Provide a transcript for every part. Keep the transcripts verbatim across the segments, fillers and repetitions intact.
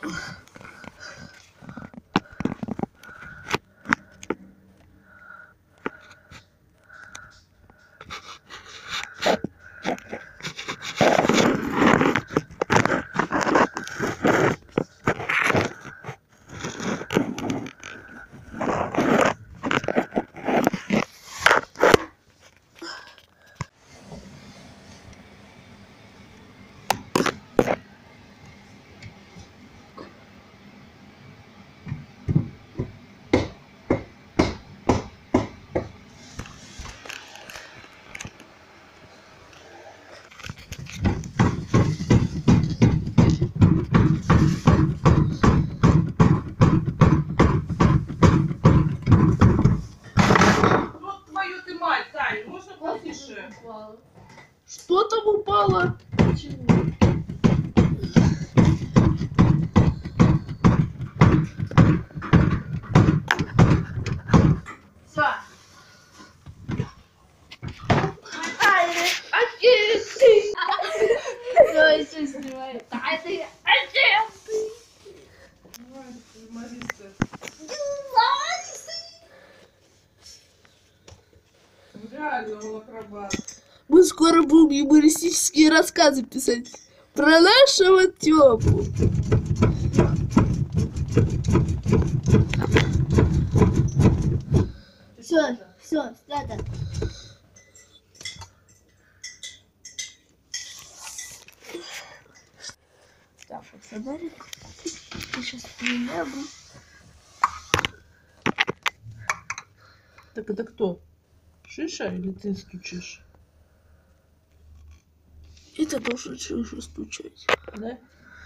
Что там упало? Почему? Все. Все, еще снимай. А ты, а ты? Реально он акробат. Мы скоро будем юмористические рассказы писать про нашего Тёму. Все, все, снято. Так, вот фонарик. Я сейчас прилягу. Так это кто? Шиша или ты стучишь? Это должен Шиша стучать. Да?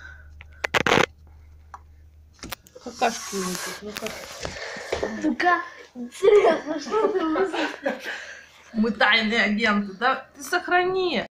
Какашки вот тут. Ну-ка, серьезно, что ты высадил? Мы тайные агенты, да? Ты сохрани.